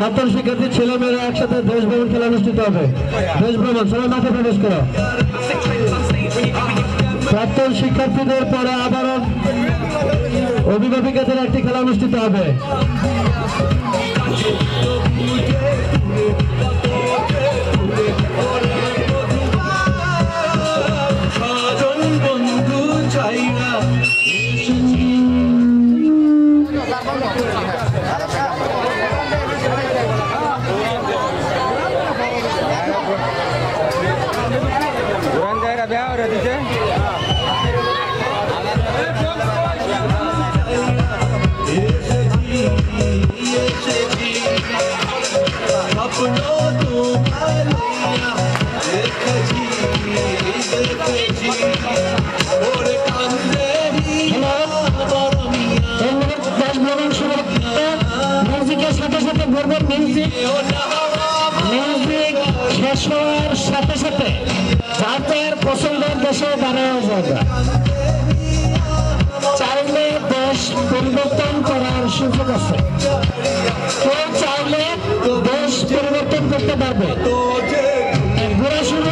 ছাত্র শিক্ষার্থী ছেলেমেয়েরা একসাথে দেশ ভ্রমণ খেলা অনুষ্ঠিত হবে। দেশ ভ্রমণ, সবাই মাঠে প্রবেশ করো। প্রাক্তন শিক্ষার্থীদের পরে আবারও অভিভাবিকাদের একটি খেলা অনুষ্ঠিত হবে। মিউজিকের সাথে সাথে বলবো মিউজিক শেষ হওয়ার সাথে সাথে যার পছন্দের দেশে দাঁড়ানো যাবে। চাইলে দেশ পরিবর্তন করার সুযোগ আছে, কেউ চাইলে দেশ পরিবর্তন করতে পারবে। ঘোরা শুরু।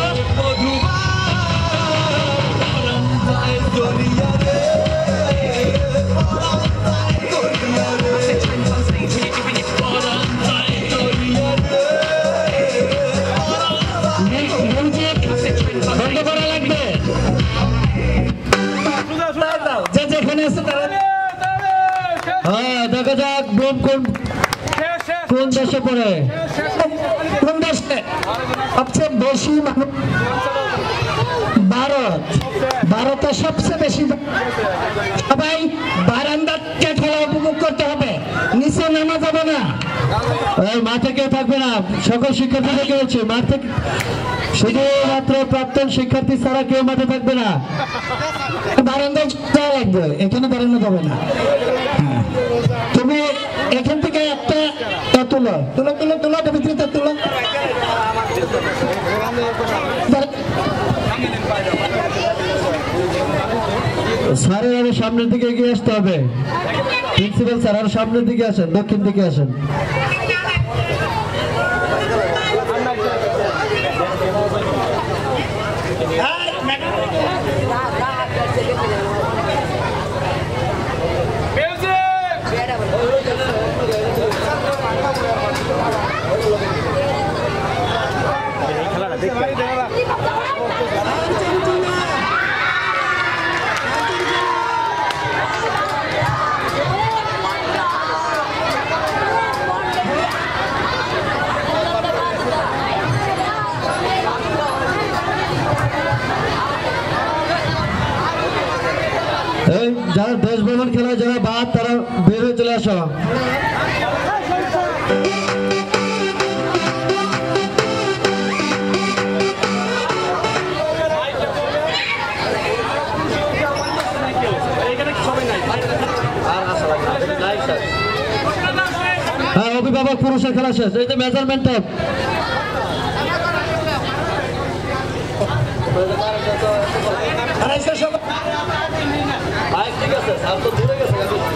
বন্ধ করা লাগবে, যে যেখানে আছে তারা। হ্যাঁ, দেখা যাক বোম কোন দেশে পড়ে, কোন দেশে সবচেয়ে বেশি মানুষ। ভারতে সবচেয়ে বেশি। সবাই বারান্দাকে খেলা উপভোগ করতে হবে, নিচে নামা যাবে না। মাঠে কেউ থাকবে না, সকল শিক্ষার্থীদেরকে বলছে মাঠ থেকে শুধুমাত্র প্রাক্তন শিক্ষার্থী ছাড়া কেউ মাঠে থাকবে না। বারান্দায় যাওয়া লাগবে, এখানে দাঁড়ানো যাবে না। তুমি এখান থেকে একটা তুলো তুলো তুলো তুলো ভিতরে তুলো। স্যারের আরো সামনের দিকে এগিয়ে আসতে হবে। প্রিন্সিপাল স্যার আরো সামনের দিকে আসেন, দক্ষিণ দিকে আসেন। যারা দেশ ভ্রমণ খেলা যারা বাদ তারা বের হয়ে চলে আসো। হ্যাঁ, অভিভাবক পুরুষের খেলা শেষ। এই যে মেজারমেন্ট টেপ। ঠিক আছে, স্যার তো দূরে গেছে।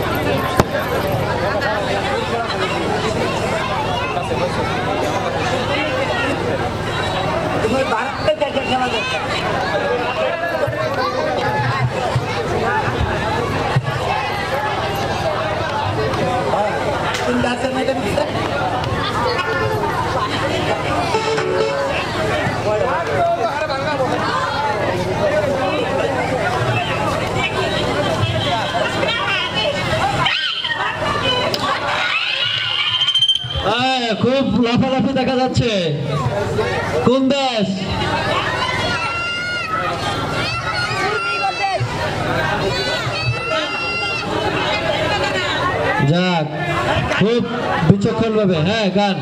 খেলা দেখছে খুব লাফালাফি দেখা যাচ্ছে। কোন দেশ? যাক, খুব বিচক্ষণ ভাবে। হ্যাঁ, গান।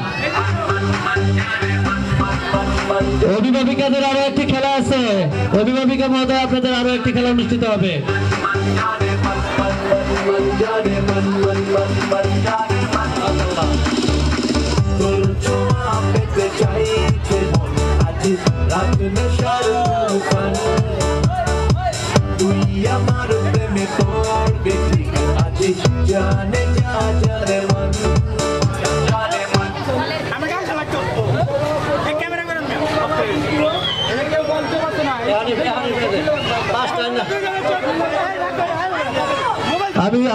অভিভাবিকাদের আরো একটি খেলা আছে। অভিভাবিকা মহোদয়, আপনাদের আরো একটি খেলা অনুষ্ঠিত হবে।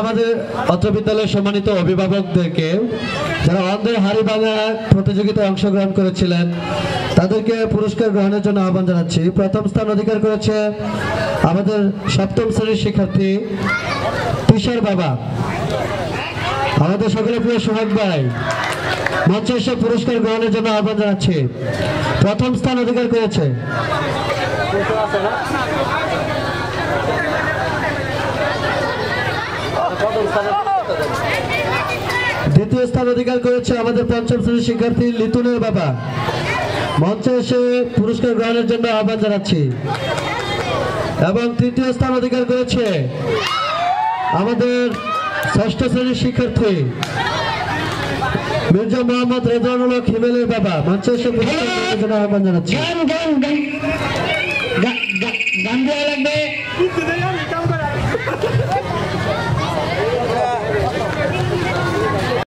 আমাদের অত্র বিদ্যালয়ের সম্মানিত অভিভাবকদেরকে যারা অন্ধের হাড়ি ভাঙা প্রতিযোগিতায় অংশগ্রহণ করেছিলেন তাদেরকে পুরস্কার গ্রহণের জন্য আহ্বান জানাচ্ছি। প্রথম স্থান অধিকার করেছে আমাদের সপ্তম শ্রেণীর শিক্ষার্থী তুষার বাবা। আমাদের সকলের প্রিয় সোহাগ ভাই মঞ্চে এসে পুরস্কার গ্রহণের জন্য আহ্বান জানাচ্ছি। প্রথম স্থান অধিকার করেছে দ্বিতীয় স্থান অধিকার করেছে আমাদের পঞ্চম শ্রেণীর শিক্ষার্থী লিতুনের বাবা। মঞ্চে এসে পুরস্কার গ্রহণের জন্য আহ্বান জানাচ্ছি। এবং তৃতীয় স্থান অধিকার করেছে আমাদের ষষ্ঠ শ্রেণীর শিক্ষার্থী মির্জা মোহাম্মদ রেজওয়ানুল হক হিমেলের বাবা। মঞ্চে এসে পুরস্কার গ্রহণের জন্য আহ্বান জানাচ্ছি। গান গাওয়া লাগবে।